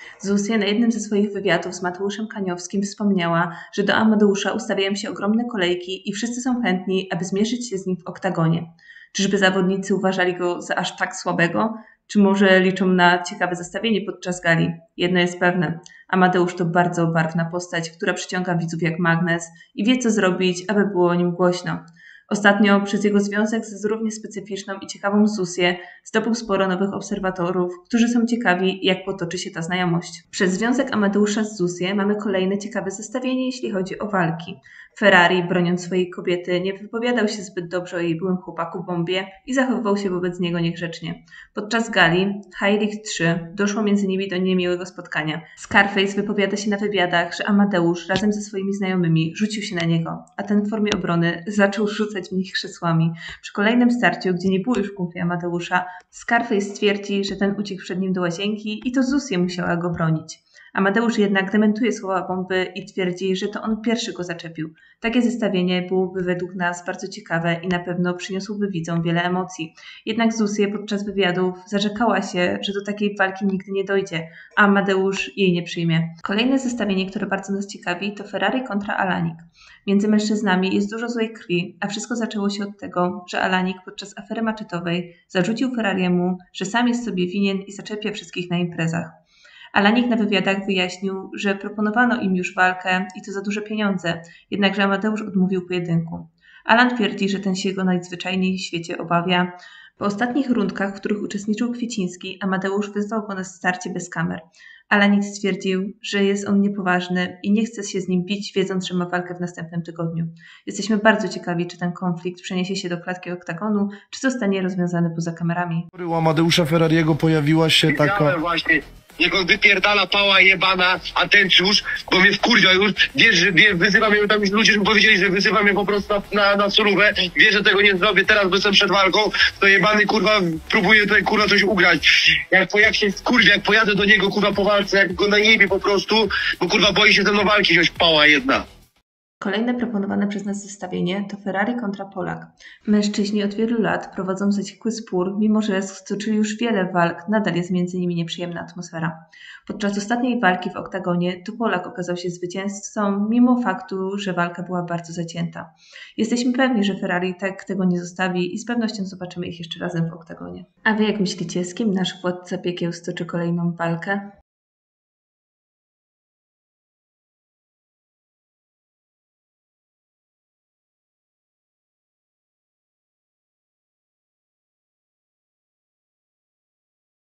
Zuzia na jednym ze swoich wywiadów z Mateuszem Kaniowskim wspomniała, że do Amadeusza ustawiają się ogromne kolejki i wszyscy są chętni, aby zmierzyć się z nim w oktagonie. Czyżby zawodnicy uważali go za aż tak słabego? Czy może liczą na ciekawe zestawienie podczas gali? Jedno jest pewne. Amadeusz to bardzo barwna postać, która przyciąga widzów jak magnes i wie, co zrobić, aby było o nim głośno. Ostatnio przez jego związek z równie specyficzną i ciekawą Zuzię zdobył sporo nowych obserwatorów, którzy są ciekawi, jak potoczy się ta znajomość. Przez związek Amadeusza z Zuzię mamy kolejne ciekawe zestawienie, jeśli chodzi o walki. Ferrari, broniąc swojej kobiety, nie wypowiadał się zbyt dobrze o jej byłym chłopaku Bombie i zachowywał się wobec niego niegrzecznie. Podczas gali High League 3 doszło między nimi do niemiłego spotkania. Scarface wypowiada się na wywiadach, że Amadeusz razem ze swoimi znajomymi rzucił się na niego, a ten w formie obrony zaczął rzucać w nich krzesłami. Przy kolejnym starciu, gdzie nie było już kumpli Amadeusza, Scarface stwierdzi, że ten uciekł przed nim do łazienki i to Zuzia musiała go bronić. Amadeusz jednak dementuje słowa Bomby i twierdzi, że to on pierwszy go zaczepił. Takie zestawienie byłoby według nas bardzo ciekawe i na pewno przyniosłoby widzom wiele emocji. Jednak Zuzia podczas wywiadów zarzekała się, że do takiej walki nigdy nie dojdzie, a Amadeusz jej nie przyjmie. Kolejne zestawienie, które bardzo nas ciekawi, to Ferrari kontra Alanik. Między mężczyznami jest dużo złej krwi, a wszystko zaczęło się od tego, że Alanik podczas afery maczetowej zarzucił Ferrariemu, że sam jest sobie winien i zaczepia wszystkich na imprezach. Alanik na wywiadach wyjaśnił, że proponowano im już walkę i to za duże pieniądze, jednakże Amadeusz odmówił pojedynku. Alan twierdzi, że ten się go najzwyczajniej w świecie obawia. Po ostatnich rundkach, w których uczestniczył Kwieciński, Amadeusz wyzwał go na starcie bez kamer. Alanik stwierdził, że jest on niepoważny i nie chce się z nim bić, wiedząc, że ma walkę w następnym tygodniu. Jesteśmy bardzo ciekawi, czy ten konflikt przeniesie się do klatki oktagonu, czy zostanie rozwiązany poza kamerami. U Amadeusza Ferrariego pojawiła się taka... Właśnie. Niech on wypierdala pała jebana, atencjusz, bo mnie wkurwia już, wiesz, że wyzywa mnie tam już ludzie, że powiedzieli, że wyzywa mnie po prostu na surówę, wie, że tego nie zrobię teraz, bo jestem przed walką, to jebany kurwa próbuje tutaj kurwa coś ugrać. Jak się skurwia, jak pojadę do niego kurwa po walce, jak go najebie po prostu, bo kurwa boi się ze mną walki, wziąć pała jedna. Kolejne proponowane przez nas zestawienie to Ferrari kontra Polak. Mężczyźni od wielu lat prowadzą zaciekły spór, mimo że stoczyli już wiele walk, nadal jest między nimi nieprzyjemna atmosfera. Podczas ostatniej walki w oktagonie to Polak okazał się zwycięzcą, mimo faktu, że walka była bardzo zacięta. Jesteśmy pewni, że Ferrari tak tego nie zostawi i z pewnością zobaczymy ich jeszcze razem w oktagonie. A wy jak myślicie, z kim nasz władca piekieł stoczy kolejną walkę?